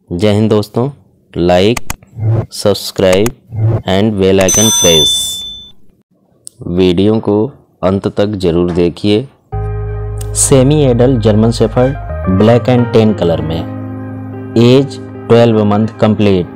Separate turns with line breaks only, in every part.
जय हिंद दोस्तों, like subscribe and bell icon press. Video को अंत तक जरूर देखिए। Semi adult German shepherd black and tan colour में, age 12 month complete.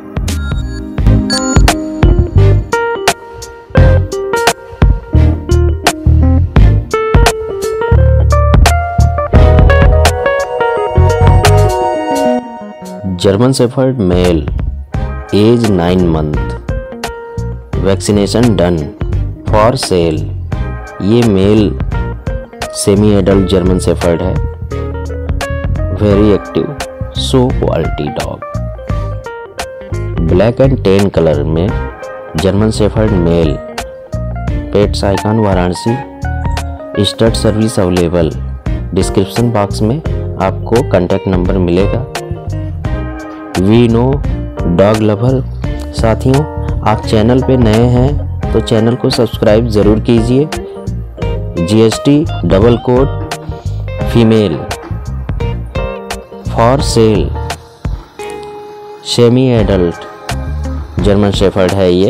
German shepherd male, age 9 month, vaccination done, for sale. ये male semi adult German shepherd है, very active, so quality dog. Black and tan colour में German shepherd male, pets icon Varanasi, stud service available. Description box में आपको contact number मिलेगा। We know dog lover साथियों, आप channel पे नए हैं तो चैनल को सब्सक्राइब ज़रूर कीजिए। GST double coat female, for sale, semi adult German shepherd है ये,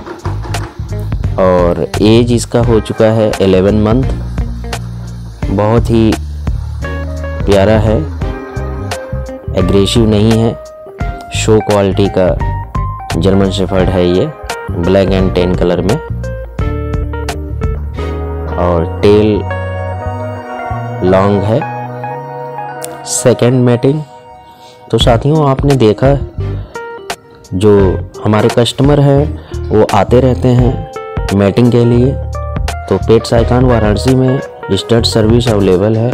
और एज इसका हो चुका है 11 मंथ। बहुत ही प्यारा है, एग्रेसिव नहीं है, शो क्वालिटी का जर्मन शेफर्ड है ये, ब्लैक एंड टेन कलर में, और टेल लॉन्ग है। सेकेंड मैटिंग तो साथियों आपने देखा, जो हमारे कस्टमर हैं वो आते रहते हैं मैटिंग के लिए, तो पेट्स आइकॉन वाराणसी में स्टड सर्विस अवेलेबल है।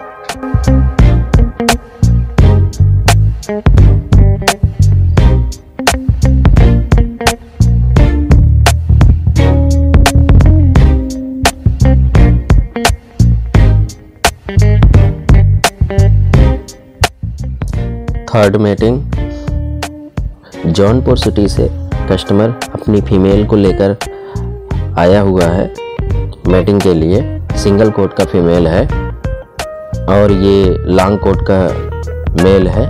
थर्ड मैटिंग, जौनपुर सिटी से कस्टमर अपनी फीमेल को लेकर आया हुआ है मैटिंग के लिए। सिंगल कोट का फीमेल है और ये लॉन्ग कोट का मेल है।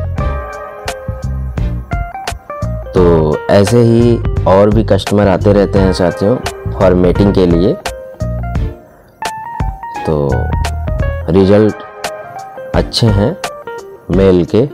तो ऐसे ही और भी कस्टमर आते रहते हैं साथियों फॉर मैटिंग के लिए। तो रिजल्ट अच्छे हैं मेल के।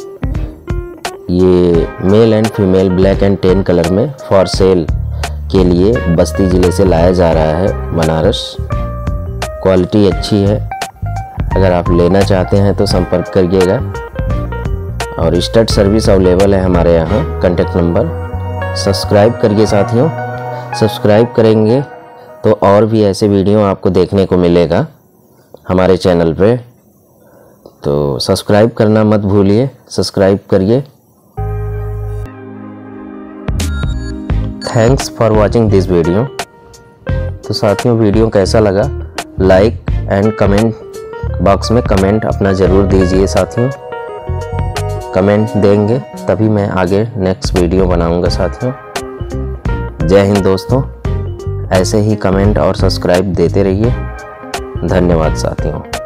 ये male and female black and tan colour में फॉर सेल के लिए बस्ती ज़िले से लाया जा रहा है, बनारस। क्वालिटी अच्छी है, अगर आप लेना चाहते हैं तो संपर्क करिएगा। और स्टड सर्विस अवेलेबल है हमारे यहाँ, कांटेक्ट नंबर। सब्सक्राइब करिए साथियों, सब्सक्राइब करेंगे तो और भी ऐसे वीडियो आपको देखने को मिलेगा हमारे चैनल पे। तो सब्सक्राइब करना मत भूलिए, सब्सक्राइब करिए। Thanks for watching this video. तो साथियों वीडियो कैसा लगा, लाइक एंड कमेंट बॉक्स में कमेंट अपना ज़रूर दीजिए साथियों। कमेंट देंगे तभी मैं आगे नेक्स्ट वीडियो बनाऊंगा साथियों। जय हिंद दोस्तों, ऐसे ही कमेंट और सब्सक्राइब देते रहिए। धन्यवाद साथियों।